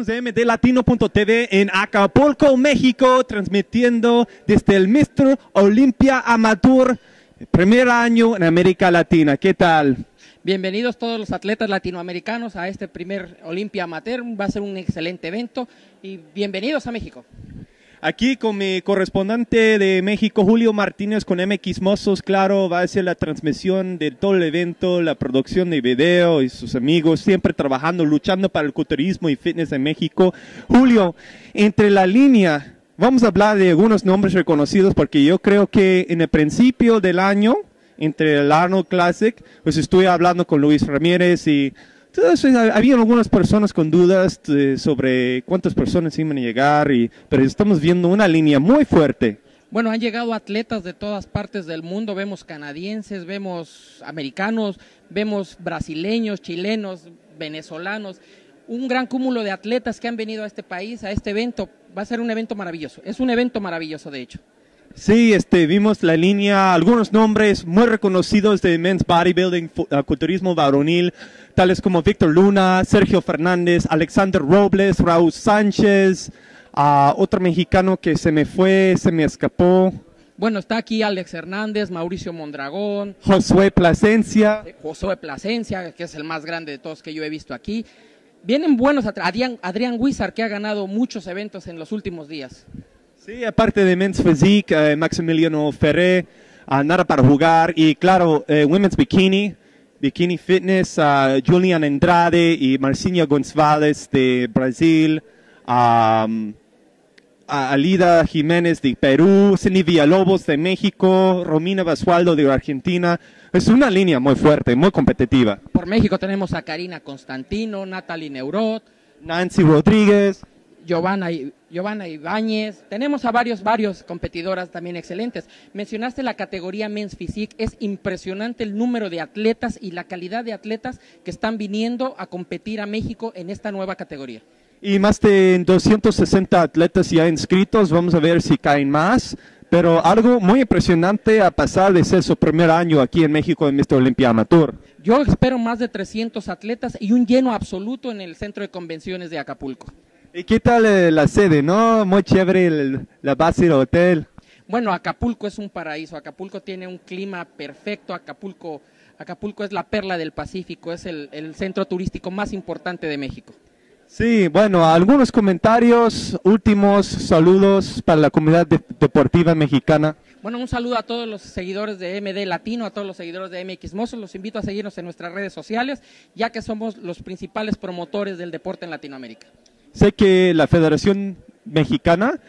de mdlatino.tv en Acapulco, México, transmitiendo desde el Mr. Olympia Amateur, primer año en América Latina. ¿Qué tal? Bienvenidos todos los atletas latinoamericanos a este primer Olympia Amateur. Va a ser un excelente evento y bienvenidos a México. Aquí con mi correspondente de México, Julio Martínez, con MX Mozos, claro, va a ser la transmisión de todo el evento, la producción de video y sus amigos, siempre trabajando, luchando para el culturismo y fitness en México. Julio, entre la línea, vamos a hablar de algunos nombres reconocidos porque yo creo que en el principio del año, entre el Arnold Classic, pues estuve hablando con Luis Ramírez y había algunas personas con dudas sobre cuántas personas iban a llegar, pero estamos viendo una línea muy fuerte. Bueno, han llegado atletas de todas partes del mundo, vemos canadienses, vemos americanos, vemos brasileños, chilenos, venezolanos, un gran cúmulo de atletas que han venido a este país, a este evento. Va a ser un evento maravilloso, es un evento maravilloso de hecho. Sí, vimos la línea, algunos nombres muy reconocidos de men's bodybuilding, culturismo varonil, tales como Víctor Luna, Sergio Fernández, Alexander Robles, Raúl Sánchez, otro mexicano que se me escapó. Bueno, está aquí Alex Hernández, Mauricio Mondragón, Josué Plasencia, que es el más grande de todos que yo he visto aquí. Vienen buenos, Adrián Huizar, que ha ganado muchos eventos en los últimos días. Sí, aparte de Men's Physique, Maximiliano Ferré, Nada para Jugar, y claro, Women's Bikini Fitness, Julian Andrade y Marcinha González de Brasil, Alida Jiménez de Perú, Cindy Villalobos de México, Romina Basualdo de Argentina. Es una línea muy fuerte, muy competitiva. Por México tenemos a Karina Constantino, Natalie Neurot, Nancy Rodríguez, Giovanna Ibáñez, tenemos a varios competidoras también excelentes. Mencionaste la categoría Men's Physique, es impresionante el número de atletas y la calidad de atletas que están viniendo a competir a México en esta nueva categoría. Y más de 260 atletas ya inscritos, vamos a ver si caen más, pero algo muy impresionante a pasar de ser su primer año aquí en México en Mr. Olympia Amateur. Yo espero más de 300 atletas y un lleno absoluto en el Centro de Convenciones de Acapulco. ¿Y qué tal la sede, no? Muy chévere la base del hotel. Bueno, Acapulco es un paraíso, Acapulco tiene un clima perfecto, Acapulco es la perla del Pacífico, es el centro turístico más importante de México. Sí, bueno, algunos comentarios, últimos saludos para la comunidad deportiva mexicana. Bueno, un saludo a todos los seguidores de MD Latino, a todos los seguidores de MX Mozos, los invito a seguirnos en nuestras redes sociales, ya que somos los principales promotores del deporte en Latinoamérica. Sé que la Federación Mexicana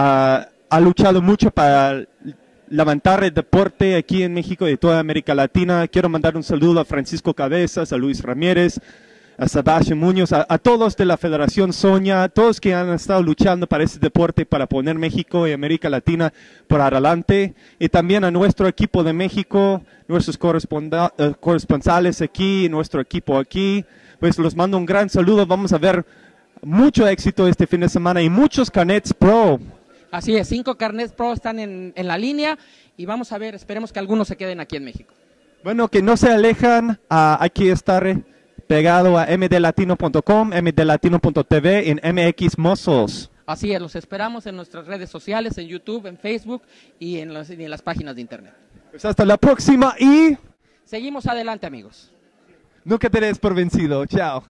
ha luchado mucho para levantar el deporte aquí en México y de toda América Latina. Quiero mandar un saludo a Francisco Cabezas, a Luis Ramírez, a Sebastián Muñoz, a todos de la Federación Soña, a todos que han estado luchando para este deporte, para poner México y América Latina por adelante, y también a nuestro equipo de México, nuestros corresponsales aquí, nuestro equipo aquí, pues los mando un gran saludo. Vamos a ver mucho éxito este fin de semana y muchos carnets pro. Así es, 5 carnets pro están en la línea y vamos a ver, esperemos que algunos se queden aquí en México. Bueno, que no se alejan, hay que estar pegado a mdlatino.com, mdlatino.tv en MX Mozos. Así es, los esperamos en nuestras redes sociales, en YouTube, en Facebook y en las páginas de internet. Pues hasta la próxima y seguimos adelante, amigos. nunca te des por vencido. Chao.